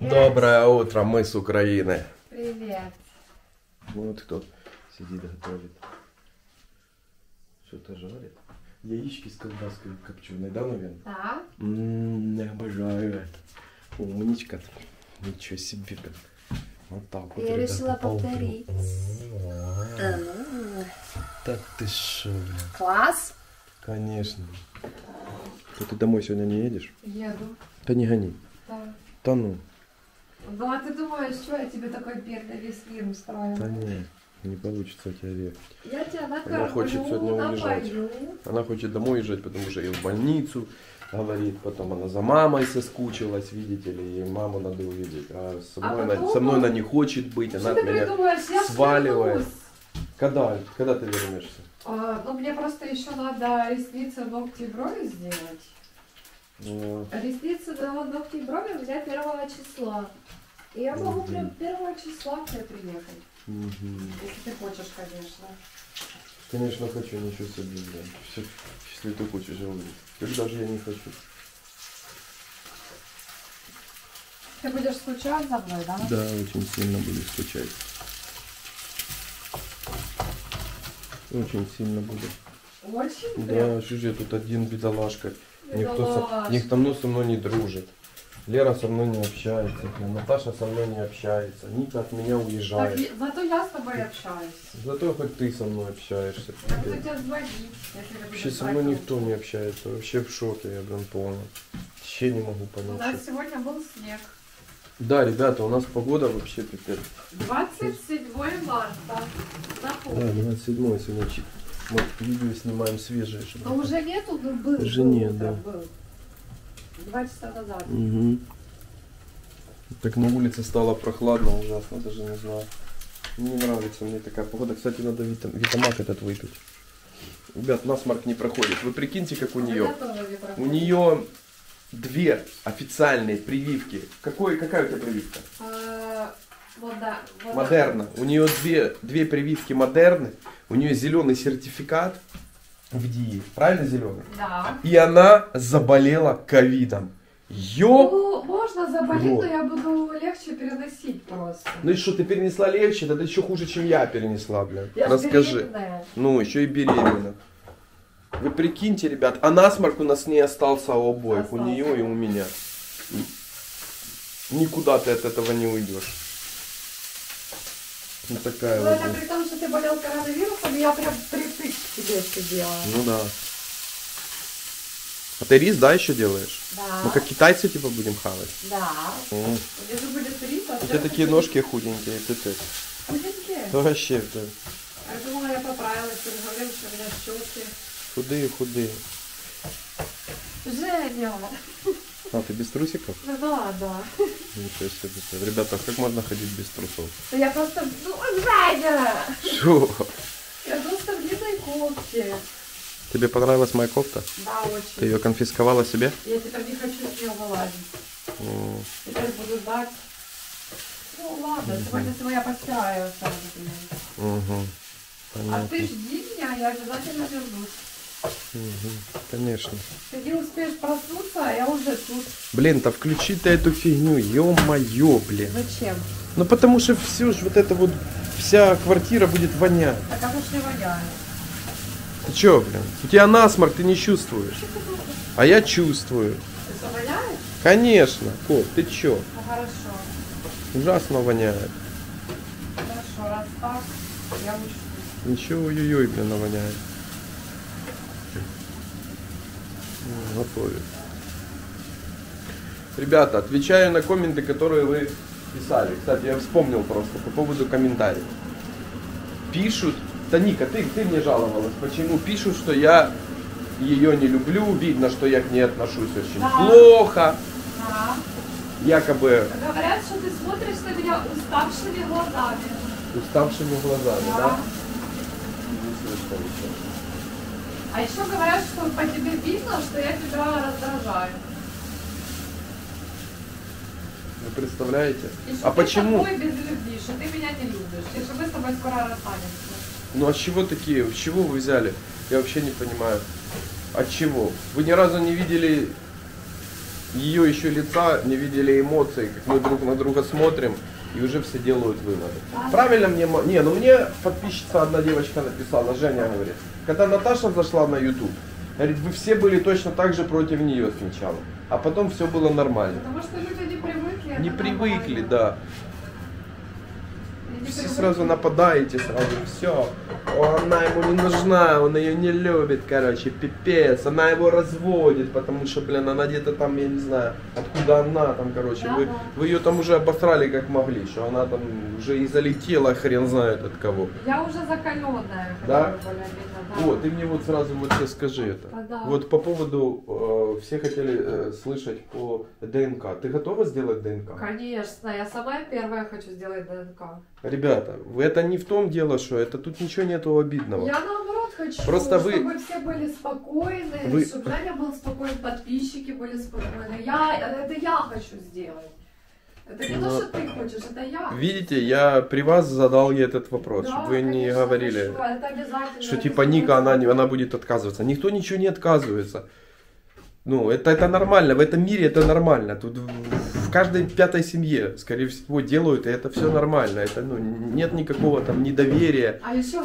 Доброе утро, мы с Украины. Привет. Вот кто сидит, готовит. Что-то жарит. Яички с колбаской копченой, да, наверное? Да. Я обожаю это. Умничка. Ничего себе. Вот так вот. Я решила повторить. Да ты шо, блин. Класс. Конечно. Ты домой сегодня не едешь? Еду. Да не гони. Да. Да ну. Ну а ты думаешь, что я тебе такой бедный весь мир устроила? Да нет, не получится у тебя ехать. Я тебя Она накормлю, хочет сегодня уезжать. напою. Она хочет домой уезжать, потому что ей в больницу, говорит. Потом она за мамой соскучилась, видите ли, ей маму надо увидеть. А со мной она не хочет быть, она Что от ты меня придумаешь? Я сваливает. вернусь. Когда ты вернешься? Ну мне просто еще надо ресницы, ногти и брови сделать. Ресницы, ногти и брови взять 1 числа. И я могу прям 1 числа к тебе приехать. Если ты хочешь, конечно. Конечно хочу, ничего себе, блин. Если ты хочешь, я увидеть. Когда же я не хочу? Ты будешь скучать за мной, да? Да, очень сильно буду скучать. Очень сильно буду. Очень? Да, что же я тут один бедолашка. Бедолашка. Никто со мной не дружит. Лера со мной не общается, Наташа со мной не общается, Ника от меня уезжает. Так, зато я с тобой общаюсь. Зато хоть ты со мной общаешься. Я буду тебя звонить, если ты Вообще будешь со мной звонить. никто не общается, вообще в шоке, я прям полный. Вообще не могу У понять. нас Что... сегодня был снег. Да, ребята, у нас погода вообще пипец. 27 марта. Да, Напомню. 27 сегодня. Мы видео снимаем свежее. Но уже нету, но был. Уже был, нет, да. Был. 2 часа назад. Угу. Так на улице стало прохладно ужасно, даже не знаю. Не нравится мне такая погода. Кстати, надо витамак этот выпить. Ребят, насморк не проходит. Вы прикиньте, как у нее. У нее 2 официальные прививки. Какая у тебя прививка? Модерна. У нее 2 прививки Модерны. У нее зеленый сертификат в ДИИ. Правильно зеленый? Да. И она заболела ковидом. Ну, можно заболеть, но я буду легче переносить просто. Ну и что, ты перенесла легче? Да ты еще хуже, чем я перенесла, блин. Я Расскажи. беременная. Ну, еще и беременна. Вы прикиньте, ребят, а насморк у нас не остался у обоих, у нее и у меня. Никуда ты от этого не уйдешь. Ну такая Ну, вот. это при том, что ты болел коронавирусом, я прям притык к тебе сидела. Ну да. А ты рис, да, еще делаешь? Да. Мы как китайцы типа будем хавать? Да. Внизу будет рис, а У тебя такие ножки худенькие, ты. худенькие. Вообще, да. Я думала, я поправилась, ты говорил, что у меня щеки. Худые. Женя. А, ты без трусиков? Да, да. Ничего себе. Ребята, как можно ходить без трусов? Да я просто... Ну, Женя! Шо? Я просто в длинной кофте. Тебе понравилась моя кофта? Да, очень. Ты ее конфисковала себе? Я теперь не хочу с нее вылазить. Теперь буду ждать. Ну ладно, сегодня я постираю сразу. Угу. А ты жди меня, я обязательно вернусь. Конечно. Ты не успеешь проснуться, а я уже тут. Блин, да включи ты эту фигню, ё-моё, блин. Зачем? Ну потому что все ж вот это вот, вся квартира будет вонять. А как уж не воняет. Ты чё, блин? У тебя насморк, ты не чувствуешь. А я чувствую. Ты что, воняет? Конечно, кот, ты чё? Ну хорошо. Ужасно воняет. Хорошо, раз так, я учу. Ничего, ой-ой-ой, блин, воняет. Готовит. Ребята, отвечаю на комменты, которые вы писали. Кстати, я вспомнил просто по поводу комментариев. Пишут, Таника, ты мне жаловалась, почему пишут, что я ее не люблю, видно, что я к ней отношусь очень плохо. Да. Якобы Говорят, что ты смотришь на меня уставшими глазами. уставшими глазами, да? Не слышно ничего. А еще говорят, что по тебе видно, что я тебя раздражаю. Вы представляете? И что А ты почему? такой без любви, что ты меня не любишь, и что мы с тобой скоро расстанемся. Ну а с чего такие? С чего вы взяли? Я вообще не понимаю. От чего? Вы ни разу не видели ее еще лица, не видели эмоций, как мы друг на друга смотрим, и уже все делают выводы. Правильно мне... Не, ну мне подписчица одна девочка написала, Женя говорит, когда Наташа зашла на YouTube, говорит, вы все были точно так же против нее сначала, а потом все было нормально. Потому что люди не привыкли. Не привыкли, да. Все сразу нападаете, сразу все. Она ему не нужна, он ее не любит, короче, пипец. Она его разводит, потому что, блин, она где-то там, я не знаю, откуда она там, короче. Да, вы ее там уже обосрали как могли, что она там уже и залетела, хрен знает от кого. Я уже закаленная. Да? Да? Вот, ты мне вот сразу вот сейчас скажи это. Да. Вот по поводу, все хотели слышать по ДНК. Ты готова сделать ДНК? Конечно, я сама первая хочу сделать ДНК. Ребята, это не в том дело, что это тут ничего нету обидного. Я наоборот хочу, Просто чтобы все были спокойны, чтобы Женя был спокоен, подписчики были спокойны. Это я хочу сделать. Это не то, что ты хочешь, это я. Видите, я при вас задал ей этот вопрос, Да, чтобы вы не конечно, говорили, хочу. Это обязательно. что типа Ника, она будет отказываться. Никто ничего не отказывается. Ну, это нормально, в этом мире это нормально. Тут в каждой пятой семье, скорее всего, делают, и это все нормально. Это, ну, нет никакого там недоверия. А еще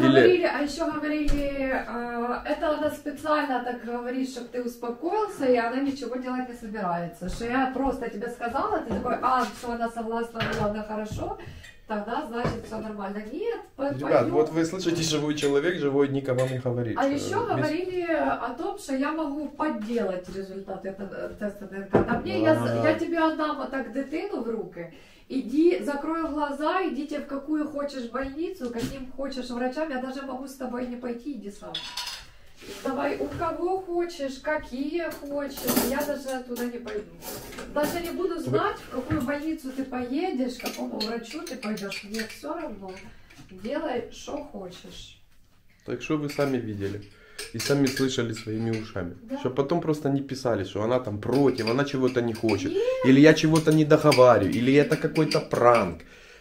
говорили, это она специально так говорит, чтобы ты успокоился, и она ничего делать не собирается. Что я просто тебе сказала, ты такой, что она согласна, ладно, хорошо. Тогда значит все нормально. Нет, Ребят, вот вы слышите, живой человек, живой Ника вам не говорит. А еще говорили о том, что я могу подделать результаты этого теста ДНК. А мне я тебе отдам вот так дитину в руки. Иди, закрой глаза, идите в какую хочешь больницу, каким хочешь врачам. Я даже могу с тобой не пойти, иди сам. Давай, у кого хочешь, какие хочешь, я даже туда не пойду. Даже не буду знать, в какую больницу ты поедешь, к какому врачу ты пойдешь. Мне все равно. Делай, что хочешь. Так что вы сами видели и сами слышали своими ушами. Да. Чтобы потом просто не писали, что она там против, она чего-то не хочет. Нет. Или я чего-то не договариваю, или это какой-то пранк.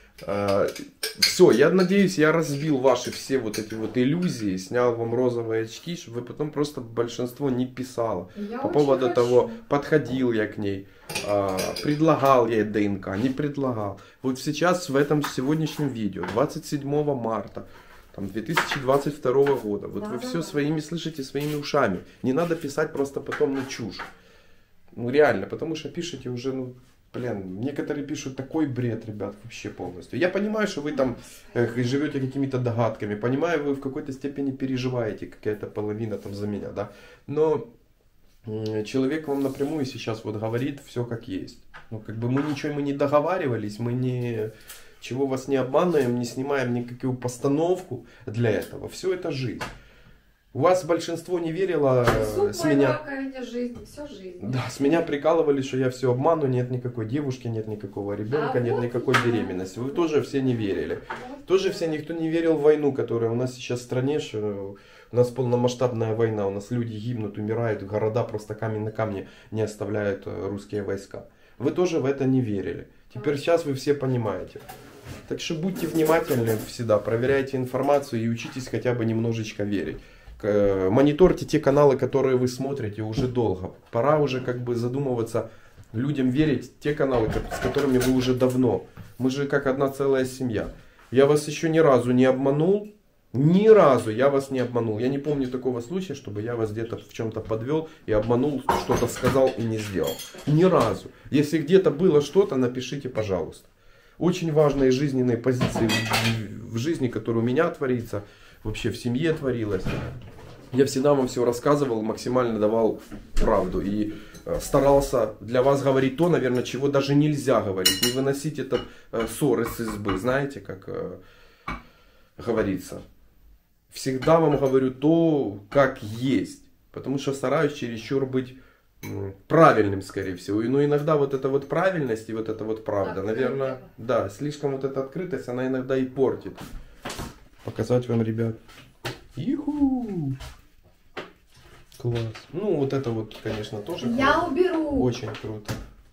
Все, я надеюсь, я разбил ваши все вот эти вот иллюзии, снял вам розовые очки, чтобы вы потом просто большинство не писало. По поводу того, подходил я к ней, предлагал ей ДНК, не предлагал. Вот сейчас в этом сегодняшнем видео, 27 марта, там, 2022 года, вот вы все своими слышите, своими ушами. Не надо писать просто потом на чушь. Ну реально, потому что пишете уже, ну, блин, некоторые пишут такой бред, ребят, вообще полностью. Я понимаю, что вы там живете какими-то догадками, понимаю, вы в какой-то степени переживаете, какая-то половина там за меня, да. Но человек вам напрямую сейчас вот говорит все как есть. Ну, как бы мы не договаривались, мы ничего вас не обманываем, не снимаем никакую постановку для этого. Все это жизнь. У вас большинство не верило с меня. Всю жизнь. Да, с меня прикалывали, что я все обману, нет никакой девушки, нет никакого ребенка, нет никакой беременности. Вы тоже все не верили. Тоже все никто не верил в войну, которая у нас сейчас в стране, что у нас полномасштабная война, у нас люди гибнут, умирают, города просто камень на камне не оставляют русские войска. Вы тоже в это не верили. Теперь сейчас вы все понимаете. Так что будьте внимательны всегда, проверяйте информацию и учитесь хотя бы немножечко верить. Мониторьте те каналы, которые вы смотрите уже долго. Пора уже как бы задумываться, людям верить в те каналы, с которыми вы уже давно. Мы же как одна целая семья. Я вас еще ни разу не обманул. Ни разу я вас не обманул. Я не помню такого случая, чтобы я вас где-то в чем-то подвел и обманул, что-то сказал и не сделал. Ни разу. Если где-то было что-то, напишите, пожалуйста. Очень важные жизненные позиции в жизни, которые у меня творится, вообще в семье творилось. Я всегда вам все рассказывал, максимально давал правду и старался для вас говорить то, наверное, чего даже нельзя говорить. Не выносить этот ссор из избы, знаете, как говорится. Всегда вам говорю то, как есть, потому что стараюсь чересчур быть правильным, скорее всего. Но иногда вот эта вот правильность и вот эта вот правда, наверное, да, слишком вот эта открытость, она иногда и портит. Показать вам, ребят. Иху! Класс. Ну, вот это вот, конечно, тоже я круто. Уберу. Очень круто.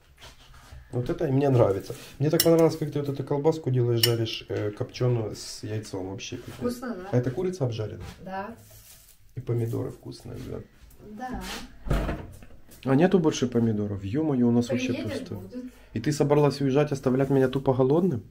Вот это мне нравится. Мне так понравилось, как ты вот эту колбаску делаешь, жаришь копченую с яйцом вообще. Вкусно, да? А это курица обжарена? Да. И помидоры вкусные, да? Да. А нету больше помидоров? Ё-моё, у нас вообще Приедет, пусто. будет. И ты собралась уезжать, оставлять меня тупо голодным?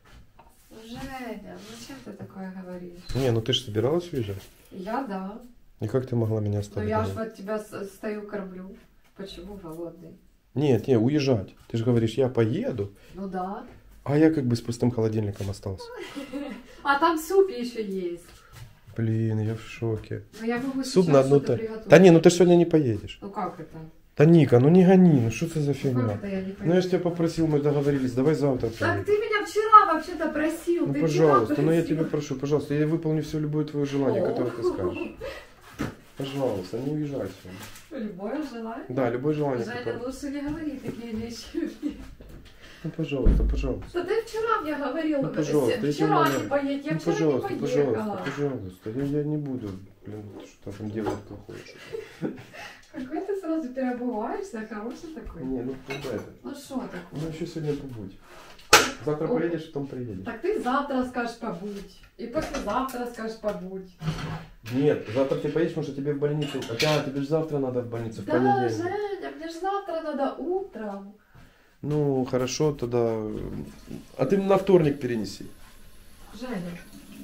Женя, зачем ты такое говоришь? Не, ну ты же собиралась уезжать. Я да. И как ты могла меня Но оставить? я ж голодным? вот тебя стою кормлю. Почему голодный? Нет, не, уезжать. Ты же говоришь, я поеду, Ну да. а я как бы с пустым холодильником остался. А там суп еще есть. Блин, я в шоке. Но я могу Суп сейчас на одну что-то та... приготовить. Да не, ну ты сегодня не поедешь. Ну как это? Да Ника, ну не гони, ну что это за Ну фигня? как это я не Ну я же тебя понимаю? попросил, мы договорились, давай завтра Так поедем. ты меня вчера вообще-то просил. Ну ты пожалуйста, вчера ну я просил. тебя прошу, пожалуйста, я выполню все любое твое желание, О. которое ты скажешь. Пожалуйста, не уезжай сегодня. Любое желание. Да, любое желание, Женя, которое... лучше не говори такие вещи. Ну пожалуйста, пожалуйста. Что ты вчера мне говорил, Ну, пожалуйста, я тебя вчера умоляю. не поедь, я Ну вчера пожалуйста, не пожалуйста, поехала. пожалуйста. Я не буду, блин, что там делать плохое. Какой ты сразу переобуваешься, хороший такой. Не, ну куда это? Ну что такое? Ну еще сегодня побудь. Завтра О. поедешь, потом приедешь. Так ты завтра скажешь побудь. И послезавтра скажешь побудь. Нет, завтра ты поедешь, потому что тебе в больницу. Хотя тебе же завтра надо в больницу, в Да, понедельник. Женя, мне же завтра надо утром. Ну, хорошо, тогда... А ты на вторник перенеси. Женя,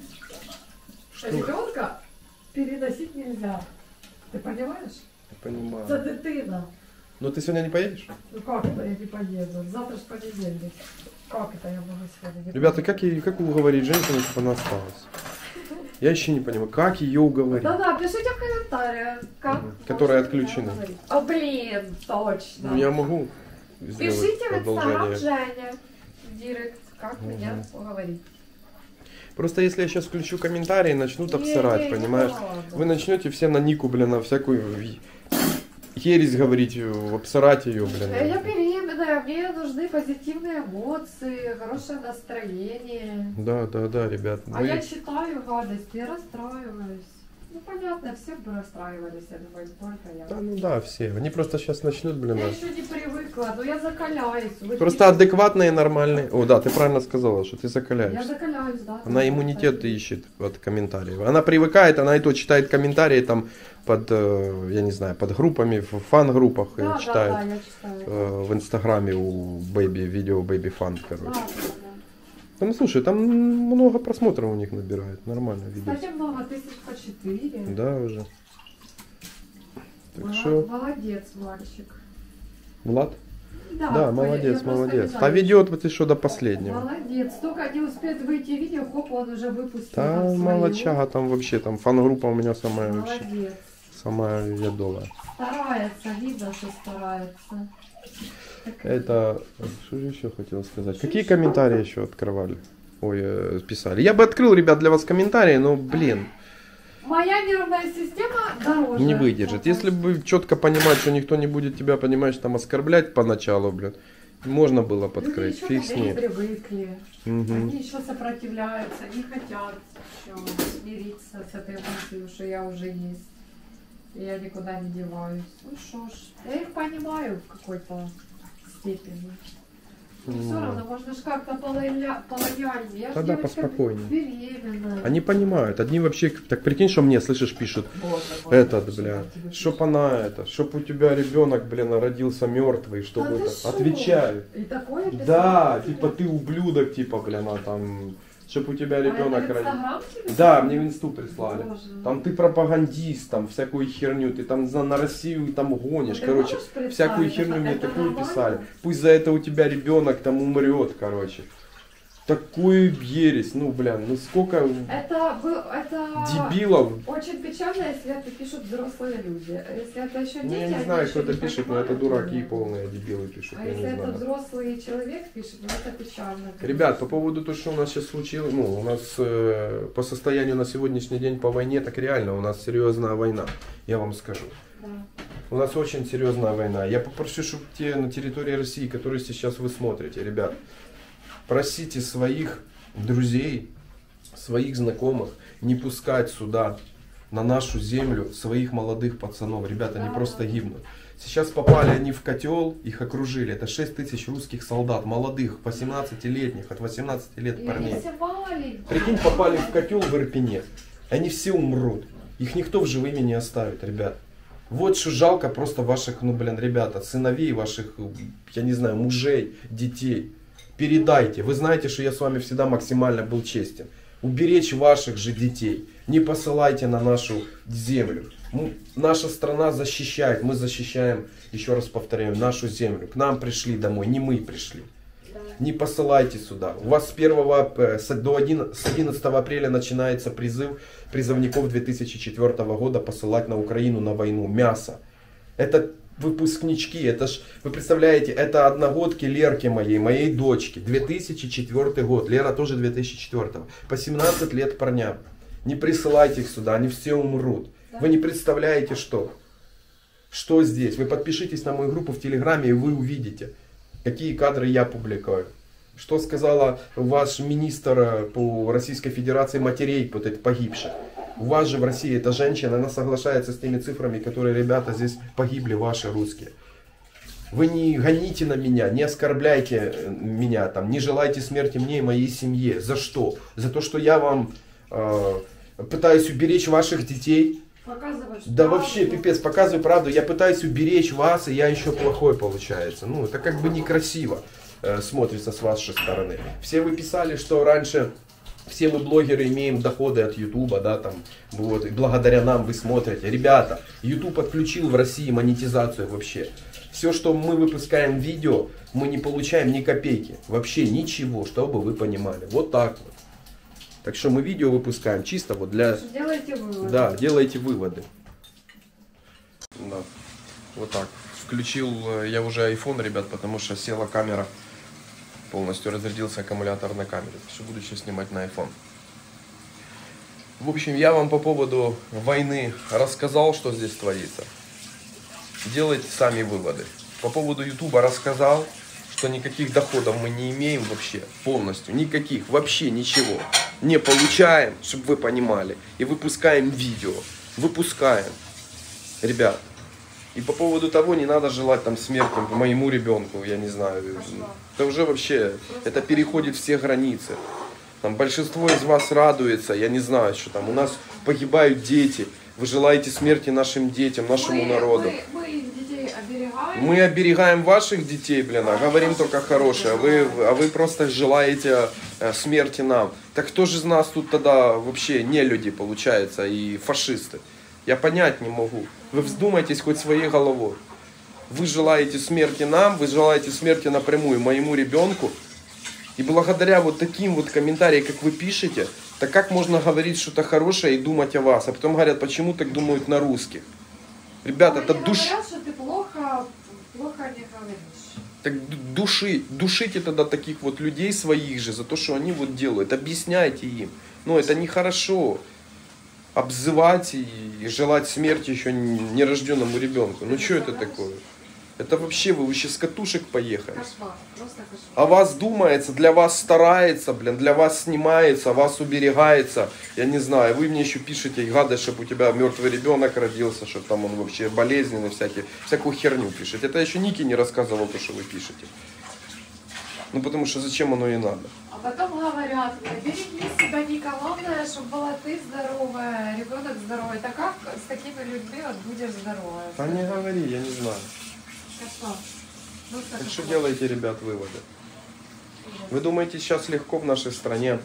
Что? ребенка переносить нельзя. Ты понимаешь? Я понимаю. За дитина. Но ты сегодня не поедешь? Ну как это я не поеду? Завтра же понедельник. Как это я могу сегодня не Ребята, поехать? как уговорить женщину, чтобы она осталась? Я еще не понимаю, как ее уговорить? Да-да, пишите в комментариях, как Мгм. Которые можно меня отключены. уговорить. О, блин, точно. Ну, я могу сделать Пишите в инстаграм продолжение. Женя в директ, как Мгм. меня уговорить. Просто если я сейчас включу комментарии, начнут обсирать, Не, не понимаешь? надо. Вы начнете все на Нику, блин, на всякую ересь говорить, обсирать ее, блин. Я беременная, мне нужны позитивные эмоции, хорошее настроение. Да, ребят. А я читаю гадости и расстраиваюсь. Ну понятно, все бы расстраивались, я думаю, не только я. Да, ну да, все. Они просто сейчас начнут, блин. Я еще не привыкла, но я закаляюсь. Вы Просто пишите- адекватные, нормальные. О, да, ты правильно сказала, что ты Я закаляешься. закаляюсь, да. Она иммунитет ищет от комментариев. Она привыкает, она и то читает комментарии там под, я не знаю, под группами, в фан-группах Да, читает. да, я читаю. В инстаграме у видео Baby Fun, Да, короче. да. Там, слушай, там много просмотров у них набирает, нормально видео. Кстати, много, тысяч по 4. Да, уже. Так что, Молодец, мальчик. Влад? Да, Да, я молодец, просто молодец. не знаю. А ведет вот еще до последнего. Молодец. Только не успеет выйти видео, хоп, он уже выпустил. Да, там свою. молодчага там вообще, там фан-группа у меня самая вообще, Молодец. самая ядовая. Старается, видно, что старается. Так, Это, что же еще хотел сказать? Что Какие еще? комментарии еще открывали? Ой, писали. Я бы открыл, ребят, для вас комментарии, но, блин, Моя нервная система дороже. не выдержит. Если бы четко понимать, что никто не будет тебя, понимаешь, там оскорблять поначалу, блин, можно было подкрыть. Люди Фиг еще с не ней. привыкли. Мгм. Они еще сопротивляются, не хотят еще смириться с этой мыслью, что я уже есть. И я никуда не деваюсь. Ну что ж, я их понимаю в какой-то степени. Но все Ну. равно можно же как-то полояльнее. Я ж Тогда девочка поспокойнее. беременная. Они понимают. Одни вообще, так прикинь, что мне, слышишь, пишут. Боже мой, Этот, что бля, я тебе чтоб пишу. она это, чтоб у тебя ребенок, блин, родился мертвый, Да чтобы ты это. шо? Отвечаю. И такое писала Да, тебе? типа ты ублюдок, типа, блин, а там, чтоб у тебя А это ребенок в родился. Инстаграм тебе Да, писали? мне в инсту прислали. Боже. Там ты пропагандист, там всякую херню, ты там на Россию там гонишь, Ты короче, можешь представить, всякую херню это- мне это такую нормально? писали. Пусть за это у тебя ребенок там умрет, короче. Такую ересь, ну, блин, ну сколько Это дебилов. очень печально, если это пишут взрослые люди. Если это еще Ну, дети, я не они знаю, еще кто это не пишет, но это понимают, дураки наверное. полные дебилы пишут, А я если не это знаю. взрослый человек пишет, ну это печально. Ребят, по поводу того, что у нас сейчас случилось, ну, у нас по состоянию на сегодняшний день по войне, так реально, у нас серьезная война, я вам скажу. Да. У нас очень серьезная война. Я попрошу, чтобы те на территории России, которые сейчас вы смотрите, ребят, просите своих друзей, своих знакомых не пускать сюда, на нашу землю, своих молодых пацанов. Ребята, они Да. просто гибнут. Сейчас попали они в котел, их окружили. Это 6 тысяч русских солдат, молодых, 18-летних, от 18 лет И парней. они все маленькие. Прикинь, попали в котел в Ирпене. Они все умрут. Их никто в живыми не оставит, ребят. Вот что жалко просто ваших, ну блин, ребята, сыновей ваших, я не знаю, мужей, детей. Передайте. Вы знаете, что я с вами всегда максимально был честен. Уберечь ваших же детей. Не посылайте на нашу землю. Наша страна защищает, мы защищаем, еще раз повторяю, нашу землю. К нам пришли домой, не мы пришли. Не посылайте сюда. У вас с 11 апреля начинается призыв призывников 2004 года посылать на Украину на войну мясо. Это выпускнички, это ж, вы представляете, это одногодки Лерки моей дочки. 2004 год, Лера тоже 2004. По 17 лет парням. Не присылайте их сюда, они все умрут. Вы не представляете, что здесь. Вы подпишитесь на мою группу в Телеграме, и вы увидите, какие кадры я публикую. Что сказала ваш министр по Российской Федерации матерей погибших. У вас же в России эта женщина, она соглашается с теми цифрами, которые, ребята, здесь погибли ваши русские. Вы не гоните на меня, не оскорбляйте меня, там, не желайте смерти мне и моей семье. За что? За то, что я вам пытаюсь уберечь ваших детей. Да вообще, пипец, показываю правду. Я пытаюсь уберечь вас, и я еще плохой получается. Ну, это как бы некрасиво смотрится с вашей стороны. Все вы писали, что раньше все мы блогеры имеем доходы от Ютуба, да, там, вот, и благодаря нам вы смотрите. Ребята, Ютуб отключил в России монетизацию вообще. Все, что мы выпускаем видео, мы не получаем ни копейки. Вообще ничего, чтобы вы понимали. Вот так вот. Так что мы видео выпускаем чисто вот для... Делайте выводы. Да, делайте выводы. Да, вот так. Включил я уже iPhone, ребят, потому что села камера. Полностью разрядился аккумулятор на камере. Так что буду сейчас снимать на iPhone. В общем, я вам по поводу войны рассказал, что здесь творится. Делайте сами выводы. По поводу Ютуба рассказал, что никаких доходов мы не имеем вообще. Полностью. Никаких. Вообще ничего. Не получаем, чтобы вы понимали. И выпускаем видео. Выпускаем. Ребят. И по поводу того, не надо желать там смерти моему ребенку, я не знаю. Это уже вообще, это переходит все границы. Там большинство из вас радуется, я не знаю, что там. У нас погибают дети. Вы желаете смерти нашим детям, нашему народу. Мы их детей оберегаем. Мы оберегаем ваших детей, блин, а говорим только хорошее. А вы просто желаете смерти нам. Так кто же из нас тут тогда вообще не люди, получается, и фашисты? Я понять не могу. Вы вздумайтесь хоть своей головой. Вы желаете смерти нам, вы желаете смерти напрямую моему ребенку. И благодаря вот таким вот комментариям, как вы пишете, так как можно говорить что-то хорошее и думать о вас? А потом говорят, почему так думают на русских? Ребята, это душа. Говорят, что ты плохо не говоришь. Так душите тогда таких вот людей своих же за то, что они вот делают. Объясняйте им. Но это нехорошо. Обзывать и желать смерти еще нерожденному ребенку. Ну что это такое? Это вообще вы еще с катушек поехали. Кошмар, просто кошмар. О вас думается, для вас старается, блин, для вас снимается, вас уберегается. Я не знаю, вы мне еще пишете, гадость, чтобы у тебя мертвый ребенок родился, чтобы там он вообще болезненный, всякую херню пишет. Это еще Ники не рассказывал то, что вы пишете. Ну потому что зачем оно и надо. А потом говорят, береги себя, не главное, чтобы была ты здоровая, ребенок здоровый. Так как с такими людьми вот будешь здоровая? Да не говори, я не знаю. Кошмар. Ну, Так что делаете, ребят, выводы? Вы думаете, сейчас легко в нашей стране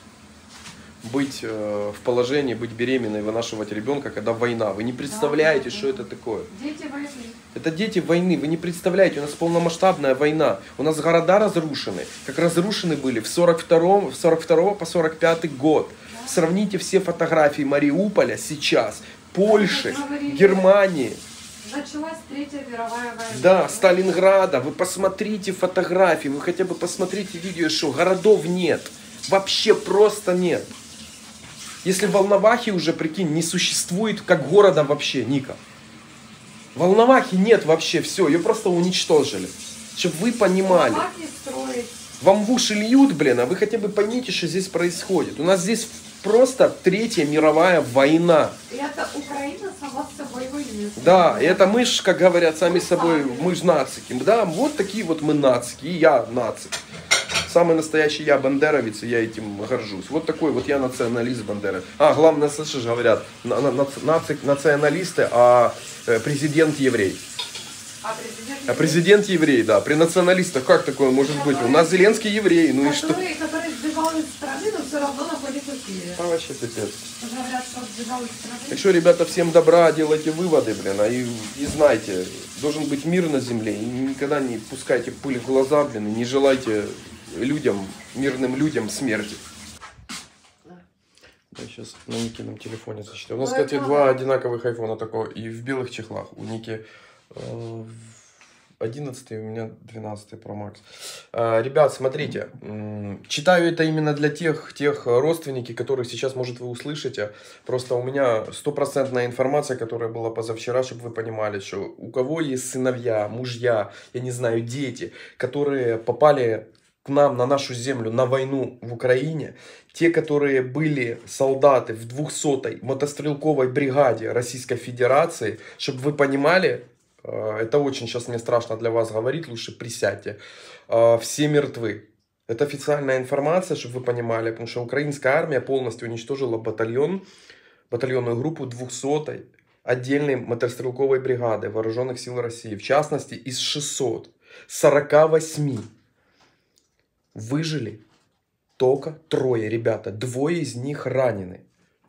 быть в положении, быть беременной, вынашивать ребенка, когда война? Вы не представляете, что это такое? Дети войны. Это дети войны, вы не представляете, у нас полномасштабная война. У нас города разрушены, как разрушены были в 42 по 45 год. Да. Сравните все фотографии Мариуполя сейчас, Польши, Германии. Началась Третья мировая война. Да, Сталинграда. Вы посмотрите фотографии, вы хотя бы посмотрите видео, что городов нет. Вообще просто нет. Если в Волновахе уже, прикинь, не существует как города вообще, Ника. В Волновахе нет вообще, все, ее просто уничтожили. Чтобы вы понимали. Вам в уши льют, блин, а вы хотя бы поймите, что здесь происходит. У нас здесь просто Третья мировая война. И это Украина сама с собой воюет. Да, и это мы ж, как говорят, сами с собой, мы ж нацики. Да, вот такие вот мы нацики, и я нацик. самый настоящий я бандеровец, и я этим горжусь. Вот такой вот я националист Бандера. А, главное, слышишь, говорят, националисты, а президент еврей. А президент еврей, да. При националистах как такое может быть? У нас Зеленский еврей, ну и что? Который сбежал из страны, но все равно находится в Киеве. А вообще пипец. Говорят, что сбежал из страны. Так что, ребята, всем добра, делайте выводы, блин, и знайте, должен быть мир на земле, и никогда не пускайте пыль в глаза, блин, и не желайте людям, мирным людям смерти. Я сейчас на Никином телефоне зачитаю. У нас, кстати, два одинаковых айфона такого, и в белых чехлах. У Ники 11, у меня 12 Pro Max. Ребят, смотрите, читаю это именно для тех родственников, которых сейчас, может, вы услышите. Просто у меня стопроцентная информация, которая была позавчера, чтобы вы понимали, что у кого есть сыновья, мужья, я не знаю, дети, которые попали к нам на нашу землю на войну в Украине, те, которые были солдаты в 200-й мотострелковой бригаде Российской Федерации, чтобы вы понимали, это очень сейчас мне страшно для вас говорить, лучше присядьте. Все мертвы. Это официальная информация, чтобы вы понимали, потому что украинская армия полностью уничтожила батальонную группу 200-й отдельной мотострелковой бригады Вооруженных сил России. В частности, из 648 выжили только 3 ребята. 2 из них ранены.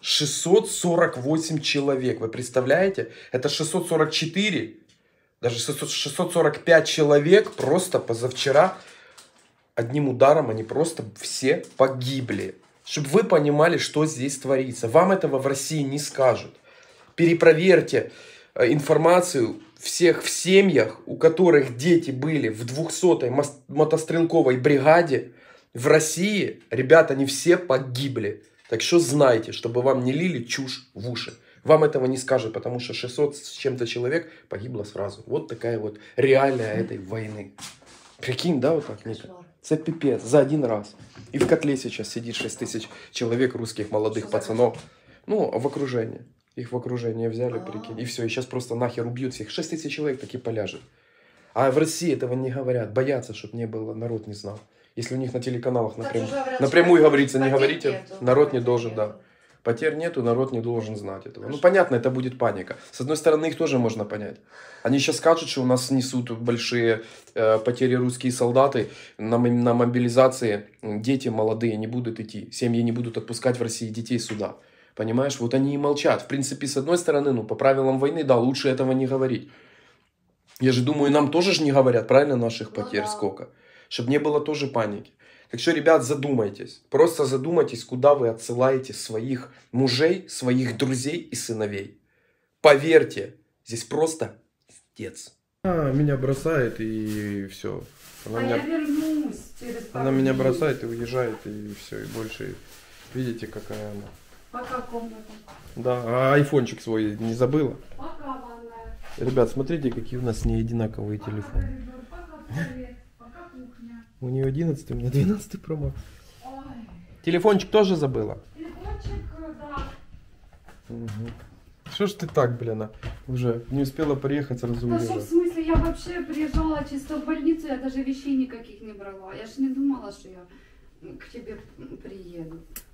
648 человек. Вы представляете? Это 644. Даже 645 человек просто позавчера одним ударом они просто все погибли. Чтобы вы понимали, что здесь творится. Вам этого в России не скажут. Перепроверьте информацию всех в семьях, у которых дети были в 200-й мотострелковой бригаде. В России, ребята, они все погибли. Так что знайте, чтобы вам не лили чушь в уши. Вам этого не скажут, потому что 600 с чем-то человек погибло сразу. Вот такая вот реальная этой войны. Прикинь, да, вот так, Ника? Это пипец, за один раз. И в котле сейчас сидит 6 тысяч человек, русских молодых пацанов. Ну, в окружении. Их в окружение взяли, прикинь. И все, и сейчас просто нахер убьют всех. 6 тысяч человек таки поляжет. А в России этого не говорят. Боятся, чтобы не было, народ не знал. Если у них на телеканалах напрямую говорится, не говорите, народ не должен, да. Потерь нету, народ не должен знать этого. Хорошо. Ну, понятно, это будет паника. С одной стороны, их тоже можно понять. Они сейчас скажут, что у нас несут большие потери русские солдаты на мобилизации. Дети молодые не будут идти. Семьи не будут отпускать в России детей сюда. Понимаешь? Вот они и молчат. В принципе, с одной стороны, ну, по правилам войны, да, лучше этого не говорить. Я же думаю, нам тоже же не говорят, правильно, наших потерь сколько. Чтобы не было тоже паники. Так что, ребят, задумайтесь. Просто задумайтесь, куда вы отсылаете своих мужей, своих друзей и сыновей. Поверьте, здесь просто пиздец. Меня бросает и все. Я вернусь через пару Она меня дней. бросает и уезжает, и все. И больше, видите, какая она. Пока комната. Да, а айфончик свой не забыла? Пока ванная. Ребят, смотрите, какие у нас не одинаковые Пока телефоны. коридор, пока туалет, пока кухня. У нее 11, у меня 12 Pro Max. Ой. Телефончик тоже забыла? Телефончик, да. Угу. Что ж ты так, блин, уже не успела приехать, сразу Да что, в уезжать. смысле, я вообще приезжала чисто в больницу, я даже вещей никаких не брала. Я ж не думала, что я к тебе приеду.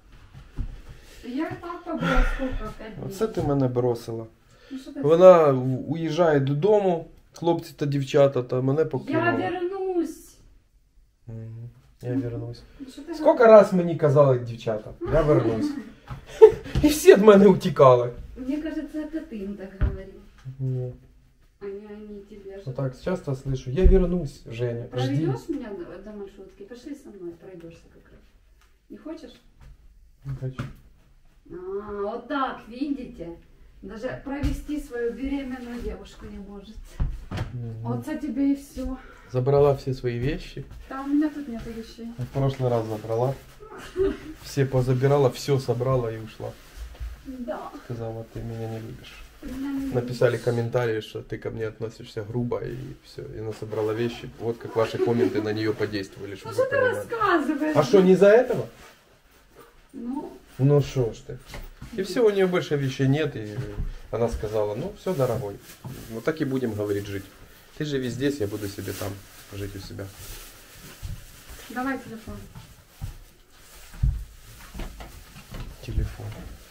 Я и так побыла сколько, 5 дней. Оце ти мене бросила. Ну, що ти- Вона уїжджає додому, хлопці та дівчата, та мене Я покинула. вернусь. Мгм. Я вернусь. Ну, що ти Скільки раз мені казали дівчата, я вернусь. І всі від мене утікали. Мне кажется, это ты им так говорил, Ні. а не они тебе. Вот так часто слышу, я вернусь, Женя, жди. Проведешь меня до маршрутки? Пошли со мной, пройдешься как раз. Не хочешь? Не хочу. А, вот так, видите? Даже провести свою беременную девушку не может. Мгм. Вот за тебе и все. Забрала все свои вещи. Да, у меня тут нету вещей. В прошлый раз забрала. Все позабирала, все собрала и ушла. Да. Сказала, ты меня не любишь. Ты меня не любишь. Написали комментарии, что ты ко мне относишься грубо и все. И она собрала вещи. Вот как ваши комменты на нее подействовали, Ну чтобы что вы ты понимали. рассказываешь? А что, не из-за этого? Ну, Ну что ж ты. И все, у нее больше вещей нет. И она сказала, ну все, дорогой. Вот так и будем, говорить, жить. Ты живи здесь, я буду себе там жить у себя. Давай телефон. Телефон.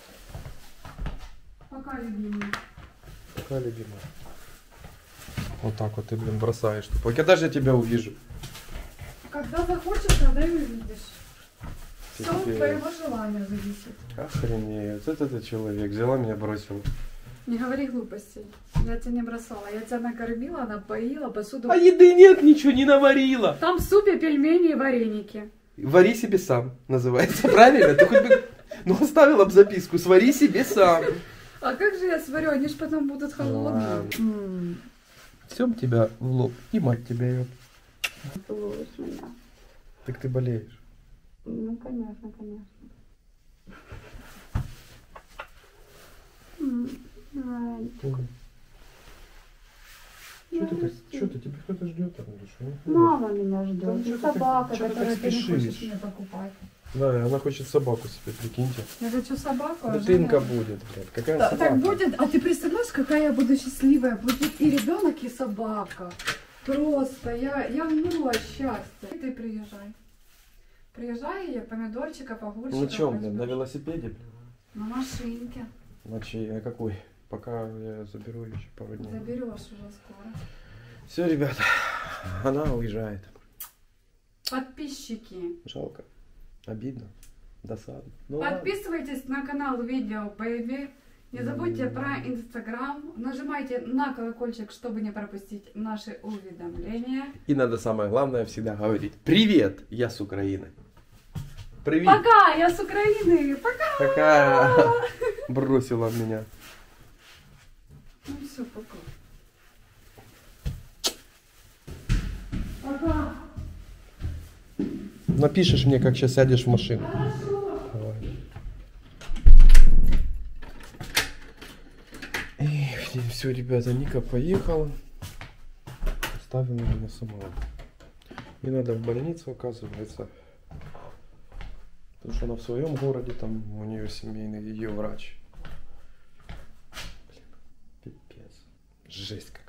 Пока, любимый. Какая любимая? Вот так вот ты, блин, бросаешь. Когда же я тебя увижу? Когда захочешь, тогда и увидишь. Все от Теперь. твоего желания зависит. Охренеть. Вот это человек. Взяла меня, бросила. Не говори глупостей. Я тебя не бросала. Я тебя накормила, напоила, посуду. А еды нет, ничего не наварила. Там в супе пельмени и вареники. Вари себе сам, называется. Правильно? Ты хоть бы... Ну, оставила бы записку. Свари себе сам. А как же я сварю? Они ж потом будут холодные. Всем тебя в лоб. И мать тебя ее. Целуешь меня. Так ты болеешь. Ну, конечно, конечно. Что ты? Тебя кто-то ждет там или что? Мама меня ждет. Да И чё ты так- собака, чё ты так которую ты не спешишь? хочешь мне покупать. Да, она хочет собаку себе, прикиньте. Я хочу собаку, а Дитинка Женя- будет, блядь. Какая Да, собака? так будет, а ты представляешь, какая я буду счастливая? Будет и ребенок, и собака. Просто, я умру от счастья. Ты приезжай. Приезжай, я помидорчиков, огурчиков На чем, блядь? возьму. На велосипеде? На машинке. На чьей? А какой? Пока я заберу еще пару дней. Заберешь уже скоро. Все, ребята, она уезжает. Подписчики, Жалко. Обидно. Досадно. Ну, ладно. подписывайтесь на канал Видео Baby. Не забудьте про Инстаграм. Нажимайте на колокольчик, чтобы не пропустить наши уведомления. И надо самое главное всегда говорить: привет, я с Украины. Привет. Пока, я с Украины. Пока. Какая бросила меня. Ну все, пока. Пока. Напишешь мне, как сейчас сядешь в машину. Хорошо. Давай. Все, ребята, Ника поехала. Оставила меня самого. Не надо в больницу, оказывается. Потому что она в своем городе, там у нее семейный ее врач. Блин, пипец. Жесть.